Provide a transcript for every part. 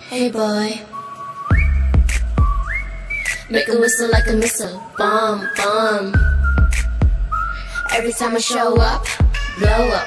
Hey boy, make a whistle like a missile, bomb, bomb. Every time I show up, blow up,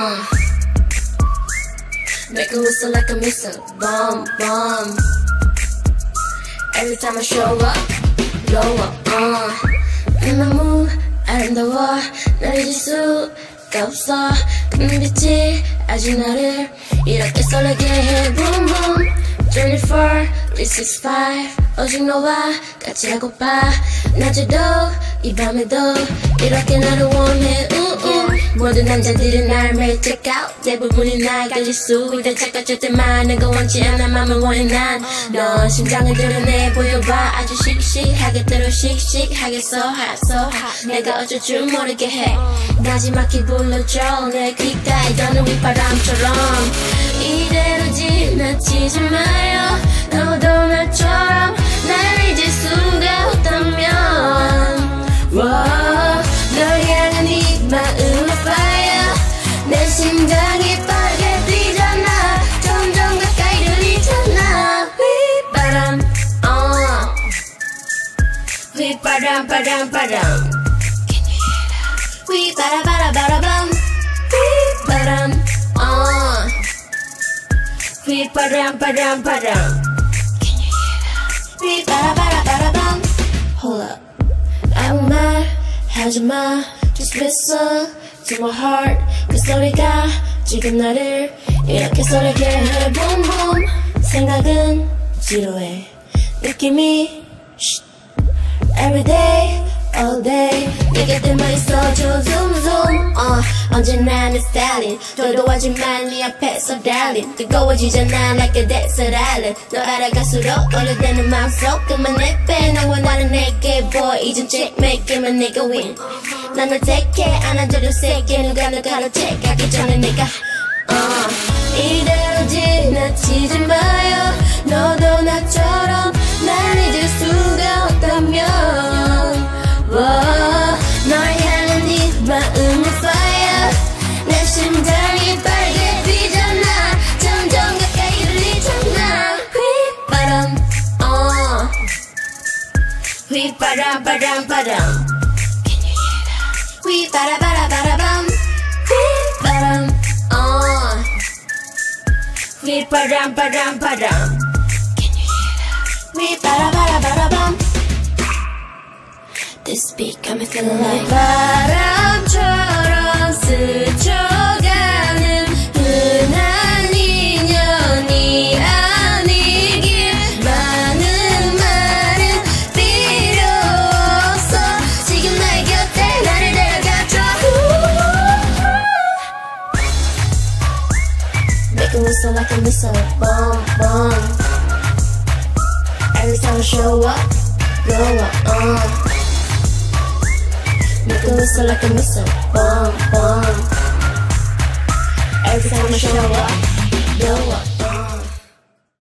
Make a whistle like a missile, bomb, bomb. Every time I show up, blow up, In the mood, 아름다워, 날 잊을 수가 없어. 그 눈빛이 아직 나를 이렇게 설레게 해. Boom boom, 24, 365. 오직 너와 같이 하고파. 낮에도 이 밤에도 이렇게 나를 원해. 모든 남자들은 날 매일 check out. 대부분이 날 가질 수 있다 착각할 때만 내가 원치 않아 맘을 원해 난. 넌 심장을 드러내 보여봐. 아주 씩씩하게 때로 씩씩하겠어 hot so hot. 내가 어쩔 줄 모르게 해. 마지막에 불러줘 내 귓가에 도는 휘바람처럼. 이대로 지나치지 마요. 너도 나처럼 날 잊을 수가 없다면 널 향한 이 마음의 fire. 내 심장이 빨개 뛰잖아. 점점 가까이 들리잖아. 휘바람 휘바람 바람 바람. Can you hear that? 휘바라바라바라밤. 휘바람 휘바람 바람 바람. Can you hear that? 휘바라바라바라밤. Hold up, 아무 말 하지마. Just listen to my heart. 그 소리가 지금 나를 이렇게 설레게 해. Boom boom. 생각은 지루해. 느낌이 every day, all day. 내 곁에만 있어줘 zoom zoom. 언제나 내 스타일링 도도하지만 네 앞에서 darling. 뜨거워지잖아 like a desert island. 너 알아갈수록 오래되는 마음속 그만 내빼. 난 원하는 내게 boy 이젠 checkmate기만 내가 win. 난 널 택해 안아줘도 세게. 누가 널 가로채 가기 전에 내가 이대로 지나치지 마요. 너도 나처럼 날 잊을 수가 없다면 널 향한 이 마음의 fire. 내 심장이 빨개 뛰잖아. 점점 가까이 들리잖아. 휘바람 휘바람 바람 바람. Can you hear that? 휘바라바라바라밤. 휘바람 휘바람 바람 바람. Can you hear that? 휘바라바라바라밤. This beat got me feeling like 바람처럼 스쳐가는 흔한 인연이 아니길. 많은 말은 필요 없어. 지금 나의 곁에 나를 데려가줘. Make a whistle like a missile, bomb, bomb. Every time I show up, blow up, Make a whistle like a missile, bomb, bomb. Every time I show up, blow up.